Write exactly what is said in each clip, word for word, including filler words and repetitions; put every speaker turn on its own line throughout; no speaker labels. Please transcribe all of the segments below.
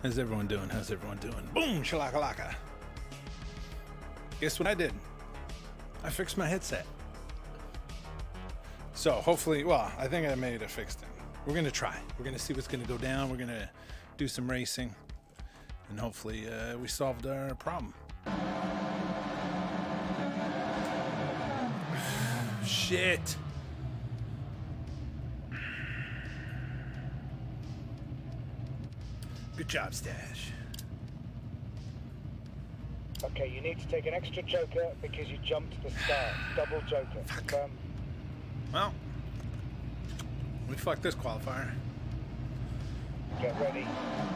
How's everyone doing? How's everyone doing? Boom! Shalakalaka. Guess what I did? I fixed my headset. So hopefully, well, I think I made it fixed it. We're gonna try. We're gonna see what's gonna go down. We're gonna do some racing, and hopefully uh, we solved our problem. Shit. Good job, Stash.
Okay, you need to take an extra joker because you jumped the start. Double joker.
Fuck.
Um,
Well, we fucked this qualifier.
get ready.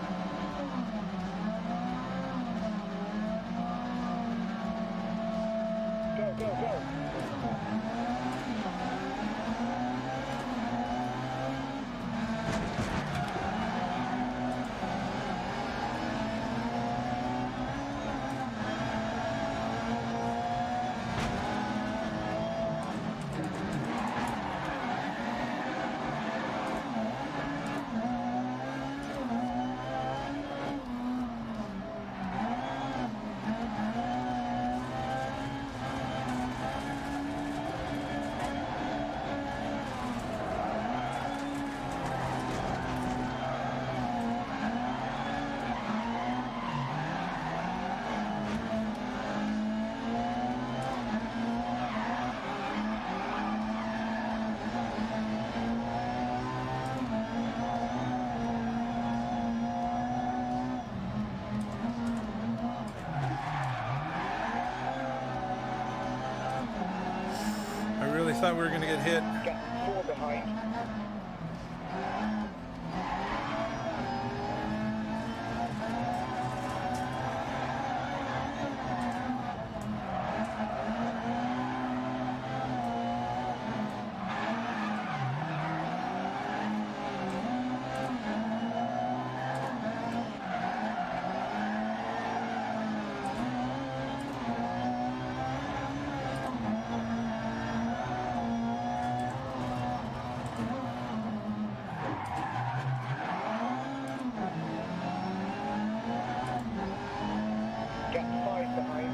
Go, go, go.
I really thought we were gonna get hit.
Get four behind. Get five behind.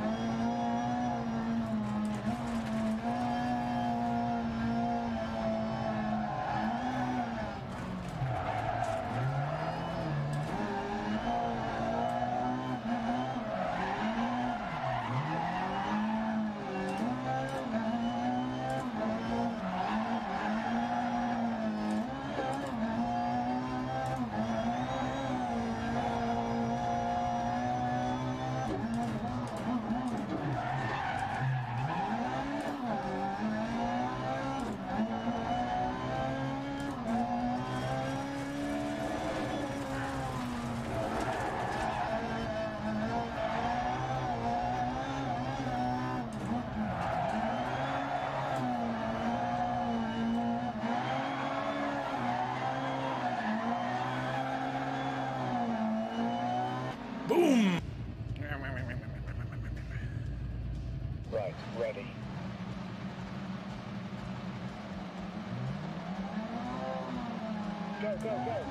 Boom!
Right, ready. Go, go, go.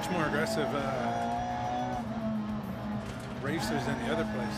much more aggressive uh, racers than the other place.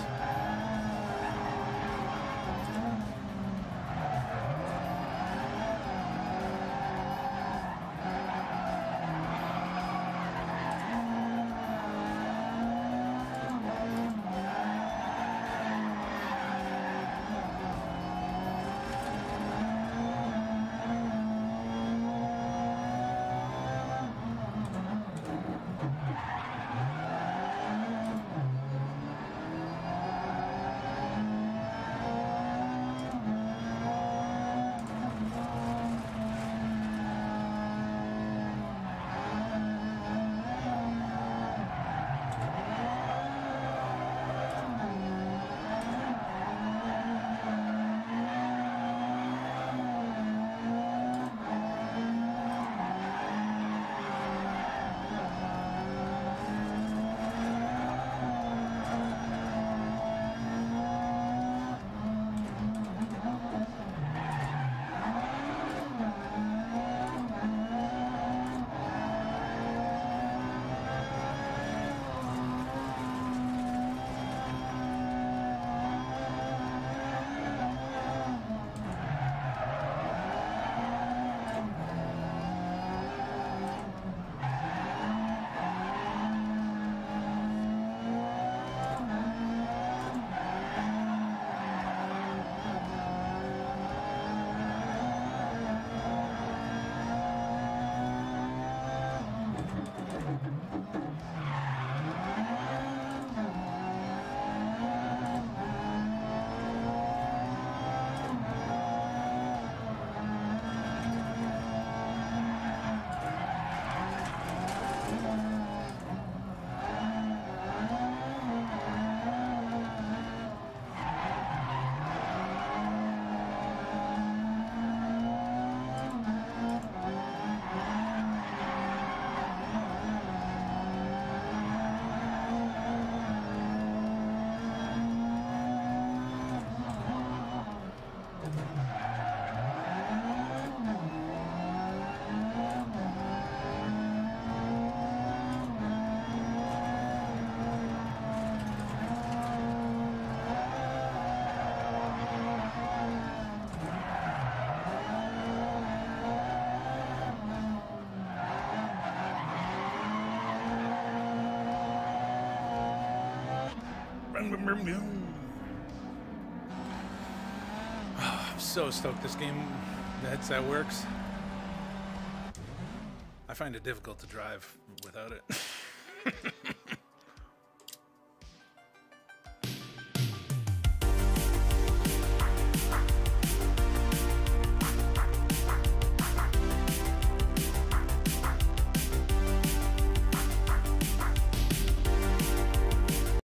Oh, I'm so stoked this game, the headset works. I find it difficult to drive without it.